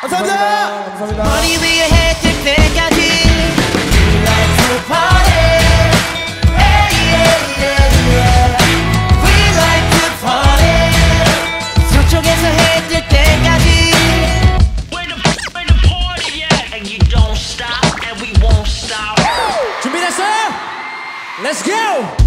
감사합니다. 감사합니다. 머리 위에 해 뜰 때까지 We like to party. Hey, yeah, yeah, yeah. We like to party. 서쪽에서 해 뜰 때까지 When the party at and you don't stop and we won't stop. 준비됐어요? Let's go!